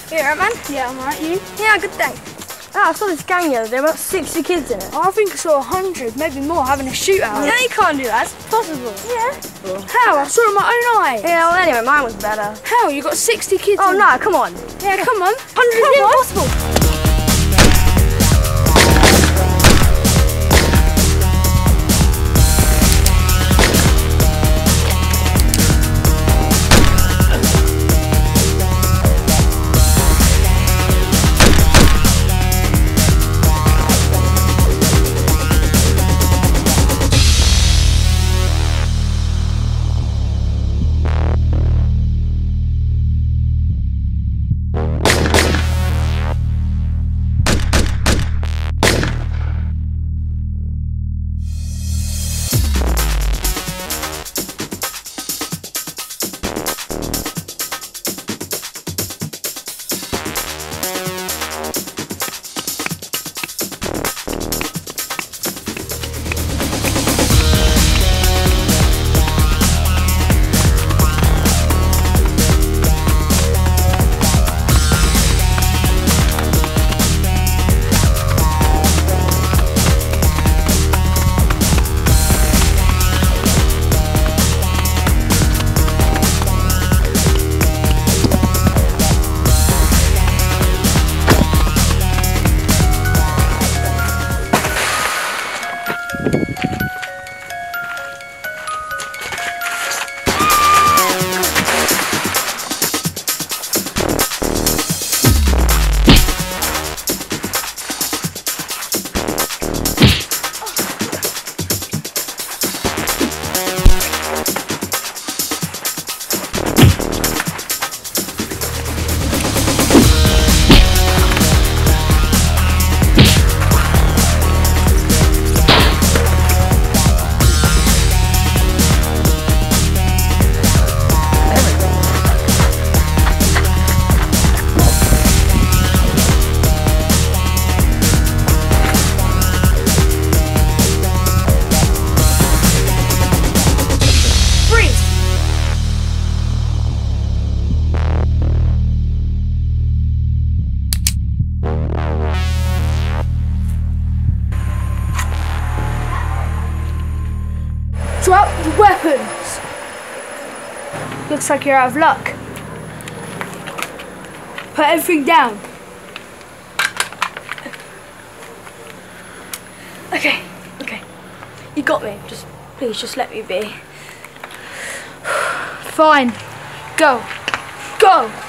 You alright, man? Yeah, I'm alright, you? Yeah, good, thanks. Ah, I saw this gang the other day, about 60 kids in it. I think I saw 100, maybe more, having a shootout. Yeah, you can't do that. It's possible. Yeah. How? I saw it with my own eyes. Yeah, well, anyway, mine was better. How? You got 60 kids Oh, in no, come on. Yeah, come on. 100 is impossible. Drop your weapons. Looks like you're out of luck. Put everything down. Okay. You got me. Please, just let me be. Fine. Go.